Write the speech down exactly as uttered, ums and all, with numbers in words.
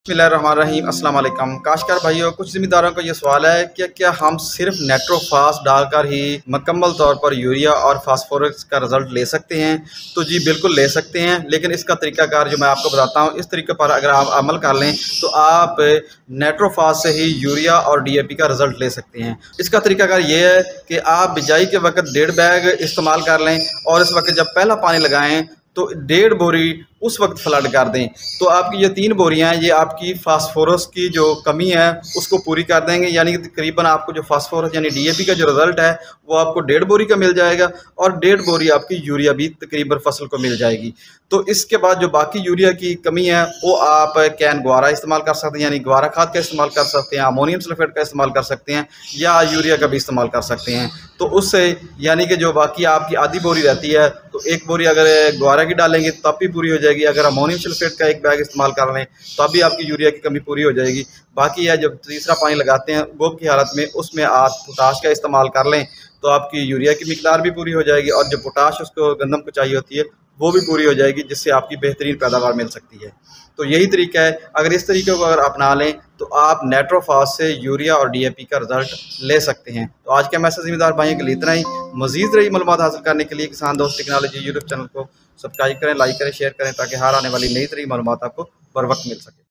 बिस्मिल्लाहिर्रहमानिर्रहीम अस्सलाम वालेकुम। काश्तकार भाइयों, कुछ ज़िम्मेदारों का ये सवाल है कि क्या हम सिर्फ नेट्रोफास डालकर ही मुकम्मल तौर पर यूरिया और फास्फोरस का रिज़ल्ट ले सकते हैं? तो जी बिल्कुल ले सकते हैं, लेकिन इसका तरीकाकार जो मैं आपको बताता हूँ, इस तरीके पर अगर आप अमल कर लें तो आप नेट्रोफास से ही यूरिया और डी ए पी का रिज़ल्ट ले सकते हैं। इसका तरीकाकार ये है कि आप बिजाई के वक्त डेढ़ बैग इस्तेमाल कर लें और इस वक्त जब पहला पानी लगाएँ तो डेढ़ बोरी उस वक्त फ्लड कर दें। तो आपकी ये तीन बोरियां ये आपकी फास्फोरस की जो कमी है उसको पूरी कर देंगे, यानी कि तकरीबन आपको जो फास्फोरस यानी डी ए पी का जो रिज़ल्ट है वो आपको डेढ़ बोरी का मिल जाएगा और डेढ़ बोरी आपकी यूरिया भी तकरीबन फसल को मिल जाएगी। तो इसके बाद जो बाकी यूरिया की कमी है वो आप कैन ग्वारा इस्तेमाल कर सकते हैं, यानी ग्वारा खाद का इस्तेमाल कर सकते हैं, अमोनियम सल्फेट का इस्तेमाल कर सकते हैं या यूरिया का भी इस्तेमाल कर सकते हैं। तो उससे यानी कि जो बाकी आपकी आधी बोरी रहती है तो एक बोरी अगर ग्वारा की डालेंगे तब भी पूरी हो जाएगी, अगर अमोनियम सल्फेट का एक बैग इस्तेमाल कर लें तब भी आपकी यूरिया की कमी पूरी हो जाएगी। बाकी है जब तीसरा पानी लगाते हैं गोब की हालत में उसमें आप पोटाश का इस्तेमाल कर लें तो आपकी यूरिया की मिकदार भी पूरी हो जाएगी और जो पोटाश उसको गंदम को चाहिए होती है वो भी पूरी हो जाएगी, जिससे आपकी बेहतरीन पैदावार मिल सकती है। तो यही तरीका है, अगर इस तरीके को अगर अपना लें तो आप नेट्रोफास से यूरिया और डी ए पी का रिजल्ट ले सकते हैं। तो आज के मैसेज ज़िम्मेदार भाइयों के लिए इतना ही। मज़ीद रही मालूमात हासिल करने के लिए Kisan Dost technology YouTube channel को सब्सक्राइब करें, लाइक करें, शेयर करें ताकि हर आने वाली नई तरीन मालूमात आपको बर वक्त मिल सके।